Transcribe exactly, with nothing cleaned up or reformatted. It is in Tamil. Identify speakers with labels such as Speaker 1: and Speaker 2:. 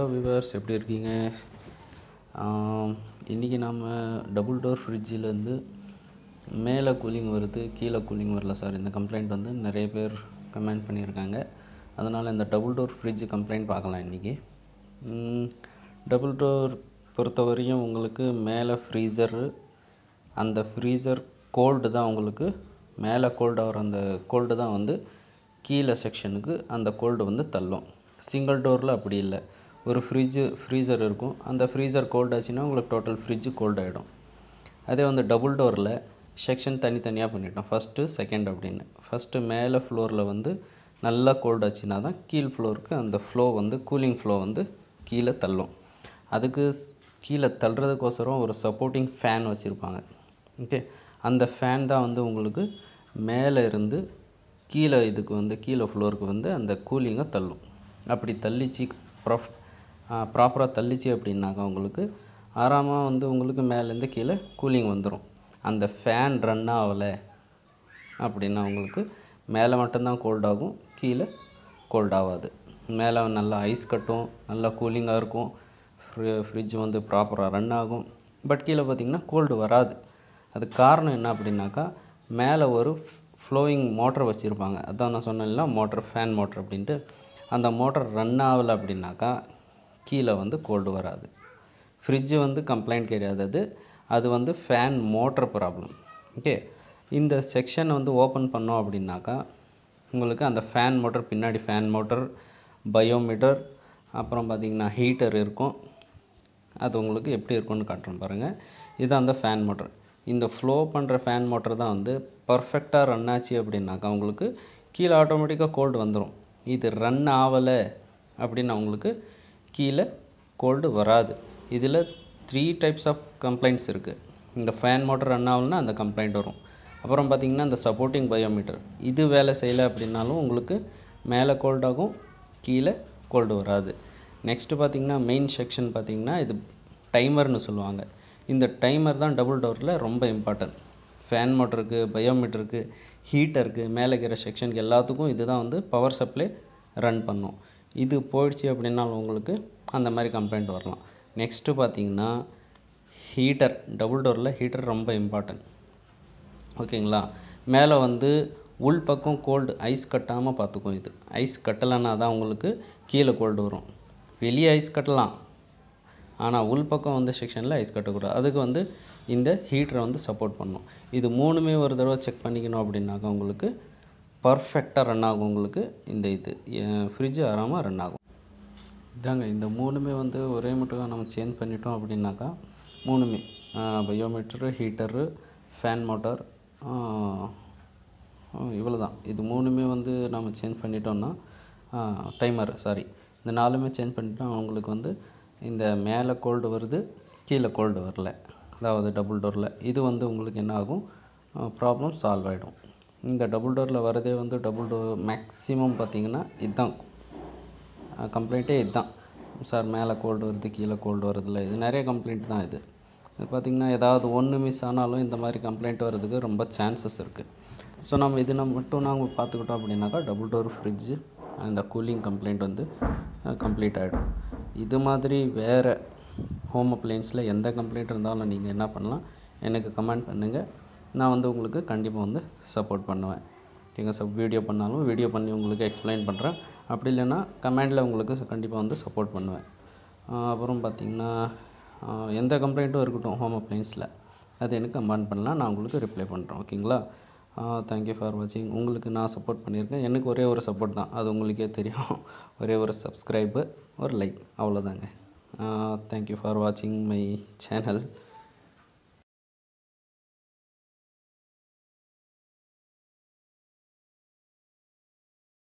Speaker 1: ஹலோ வியூவர்ஸ், எப்படி இருக்கீங்க? இன்றைக்கி நம்ம டபுள் டோர் ஃப்ரிட்ஜிலேருந்து மேலே கூலிங் வருது, கீழே கூலிங் வரல சார். இந்த கம்ப்ளைண்ட் வந்து நிறைய பேர் கமெண்ட் பண்ணியிருக்காங்க. அதனால் இந்த டபுள் டோர் ஃப்ரிட்ஜ் கம்ப்ளைண்ட் பார்க்கலாம் இன்றைக்கி. டபுள் டோர் பொறுத்தவரையும் உங்களுக்கு மேலே ஃப்ரீசரு, அந்த ஃப்ரீசர் கோல்டு தான் உங்களுக்கு மேலே கோல்டு ஆகிற அந்த கோல்டு தான் வந்து கீழே செக்ஷனுக்கு அந்த கோல்டு வந்து தள்ளும். சிங்கிள் டோரில் அப்படி இல்லை. ஒரு ஃப்ரிட்ஜு ஃப்ரீசர் இருக்கும், அந்த ஃப்ரீசர் கோல்டு ஆச்சுன்னா உங்களுக்கு டோட்டல் ஃப்ரிட்ஜு கோல்டு ஆகிடும். அதே வந்து டபுள் டோரில் செக்ஷன் தனித்தனியாக பண்ணிட்டோம், ஃபஸ்ட்டு செகண்ட் அப்படின்னு. ஃபஸ்ட்டு மேலே ஃப்ளோரில் வந்து நல்லா கோல்டு ஆச்சுன்னா தான் கீழ் ஃப்ளோருக்கு அந்த ஃப்ளோ வந்து கூலிங் ஃப்ளோ வந்து கீழே தள்ளும். அதுக்கு கீழே தள்ளுறதுக்கோசரம் ஒரு சப்போர்ட்டிங் ஃபேன் வச்சுருப்பாங்க. ஓகே, அந்த ஃபேன் தான் வந்து உங்களுக்கு மேலே இருந்து கீழே இதுக்கு வந்து கீழே ஃப்ளோருக்கு வந்து அந்த கூலிங்கை தள்ளும். அப்படி தள்ளிச்சு ப்ராஃப் ப்ராப்பராக தள்ளிச்சு அப்படின்னாக்கா உங்களுக்கு ஆறாமல் வந்து உங்களுக்கு மேலேருந்து கீழே கூலிங் வந்துடும். அந்த ஃபேன் ரன் ஆகலை அப்படின்னா உங்களுக்கு மேலே மட்டும்தான் கோல்ட் ஆகும், கீழே கோல்ட் ஆகாது. மேலே நல்லா ஐஸ் கட்டும், நல்லா கூலிங்காக இருக்கும், ஃப்ரி ஃப்ரிட்ஜ் வந்து ப்ராப்பராக ரன் ஆகும். பட் கீழே பார்த்திங்கன்னா கோல்டு வராது. அதுக்கு காரணம் என்ன அப்படின்னாக்கா, மேலே ஒரு ஃப்ளோயிங் மோட்டர் வச்சுருப்பாங்க. அதான் நான் சொன்னேன்ல, மோட்டர் ஃபேன் மோட்டர் அப்படின்ட்டு. அந்த மோட்டர் ரன் ஆகலை அப்படின்னாக்கா கீழே வந்து கோல்டு வராது. ஃப்ரிட்ஜு வந்து கம்ப்ளைண்ட் கிடையாது, அது அது வந்து ஃபேன் மோட்டர் ப்ராப்ளம். ஓகே, இந்த செக்ஷன் வந்து ஓப்பன் பண்ணோம் அப்படின்னாக்கா உங்களுக்கு அந்த ஃபேன் மோட்டர், பின்னாடி ஃபேன் மோட்டர், பயோமீட்டர், அப்புறம் பார்த்திங்கன்னா ஹீட்டர் இருக்கும். அது உங்களுக்கு எப்படி இருக்குன்னு காட்டுறேன் பாருங்கள். இது அந்த ஃபேன் மோட்டர். இந்த ஃப்ளோ பண்ணுற ஃபேன் மோட்டர் தான் வந்து பர்ஃபெக்டாக ரன் ஆச்சு அப்படின்னாக்கா உங்களுக்கு கீழே ஆட்டோமேட்டிக்காக கோல்டு வந்துடும். இது ரன் ஆகலை அப்படின்னு உங்களுக்கு கீழே கோல்டு வராது. இதில் த்ரீ டைப்ஸ் ஆஃப் கம்ப்ளைண்ட்ஸ் இருக்குது. இந்த ஃபேன் மோட்டர் ரன் ஆகலைன்னா அந்த கம்ப்ளைண்ட் வரும். அப்புறம் பார்த்திங்கன்னா இந்த சப்போர்ட்டிங் பயோமீட்டர் இது வேலை செய்யலை அப்படின்னாலும் உங்களுக்கு மேலே கோல்டு ஆகும், கீழே கோல்டு வராது. நெக்ஸ்ட்டு பார்த்திங்கன்னா மெயின் செக்ஷன் பார்த்திங்கன்னா இது டைமர்னு சொல்லுவாங்க. இந்த டைமர் தான் டபுள் டோரில் ரொம்ப இம்பார்ட்டன்ட். ஃபேன் மோட்டருக்கு, பயோமீட்டருக்கு, ஹீட்டருக்கு, மேலே இருக்கிற செக்ஷனுக்கு எல்லாத்துக்கும் இது தான் வந்து பவர் சப்ளை ரன் பண்ணும். இது போயிடுச்சு அப்படின்னாலும் உங்களுக்கு அந்த மாதிரி கம்ப்ளைண்ட் வரலாம். நெக்ஸ்ட்டு பார்த்திங்கன்னா ஹீட்டர். டபுள் டோரில் ஹீட்டர் ரொம்ப இம்பார்ட்டன்ட். ஓகேங்களா, மேலே வந்து உள் பக்கம் கோல்டு ஐஸ் கட்டாமல் பார்த்துக்கும். இது ஐஸ் கட்டலைன்னா தான் உங்களுக்கு கீழே கோல்டு வரும். வெளியே ஐஸ் கட்டலாம், ஆனால் உள் பக்கம் வந்து செக்ஷனில் ஐஸ் கட்டக்கூடாது. அதுக்கு வந்து இந்த ஹீட்டரை வந்து சப்போர்ட் பண்ணணும். இது மூணுமே ஒரு தடவை செக் பண்ணிக்கணும் அப்படின்னாக்கா உங்களுக்கு பர்ஃபெக்டாக ரன் ஆகும். உங்களுக்கு இந்த இது ஃப்ரிட்ஜு ஆறாமல் ரன் ஆகும். இதாங்க, இந்த மூணுமே வந்து ஒரே மட்டும் நம்ம சேஞ்ச் பண்ணிட்டோம் அப்படின்னாக்கா மூணுமே பயோமீட்டரு, ஹீட்டரு, ஃபேன் மோட்டார், இவ்வளோ தான். இது மூணுமே வந்து நம்ம சேஞ்ச் பண்ணிட்டோம்னா டைமர் சாரி இந்த நாலுமே சேஞ்ச் பண்ணிட்டோம் உங்களுக்கு வந்து இந்த மேலே கோல்டு வருது, கீழே கோல்டு வரல. அதாவது டபுள் டோரில் இது வந்து உங்களுக்கு என்ன ஆகும், ப்ராப்ளம் சால்வ் ஆகிடும். இந்த டபுள் டோரில் வரதே வந்து டபுள் டோர் மேக்ஸிமம் பார்த்திங்கன்னா இதுதான் கம்ப்ளைண்ட்டே. இதுதான் சார், மேலே கோல்டு வருது, கீழே கோல்டு வரதில்லை. இது நிறைய கம்ப்ளைண்ட் தான். இது இது பார்த்திங்கன்னா ஏதாவது ஒன்று மிஸ் ஆனாலும் இந்த மாதிரி கம்ப்ளைண்ட் வர்றதுக்கு ரொம்ப சான்சஸ் இருக்குது. ஸோ நம்ம இது நம்ம மட்டும் நாங்கள் பார்த்துக்கிட்டோம் அப்படின்னாக்கா டபுள் டோர் ஃப்ரிட்ஜு அந்த கூலிங் கம்ப்ளைண்ட் வந்து கம்ப்ளீட் ஆகிடும். இது மாதிரி வேறு ஹோம் அப்ளையன்ஸில் எந்த கம்ப்ளைண்ட் இருந்தாலும் நீங்கள் என்ன பண்ணலாம், எனக்கு கமெண்ட் பண்ணுங்கள். நான் வந்து உங்களுக்கு கண்டிப்பாக வந்து சப்போர்ட் பண்ணுவேன். நீங்கள் சப் வீடியோ பண்ணாலும் வீடியோ பண்ணி உங்களுக்கு எக்ஸ்பிளைன் பண்ணுறேன். அப்படி இல்லைன்னா கமெண்டில் உங்களுக்கு கண்டிப்பாக வந்து சப்போர்ட் பண்ணுவேன். அப்புறம் பார்த்திங்கன்னா எந்த கம்ப்ளைண்ட்டும் இருக்கட்டும் ஹோம் அப்ளையன்ஸில், அது எனக்கு கமெண்ட் பண்ணலாம், நான் உங்களுக்கு ரிப்ளை பண்ணுறேன். ஓகேங்களா? தேங்க்யூ ஃபார் வாட்சிங். உங்களுக்கு நான் சப்போர்ட் பண்ணியிருக்கேன். எனக்கு ஒரே ஒரு சப்போர்ட் தான், அது உங்களுக்கே தெரியும். ஒரே ஒரு சப்ஸ்கிரைபு, ஒரு லைக், அவ்வளோதாங்க. தேங்க்யூ ஃபார் வாட்சிங் மை சேனல்.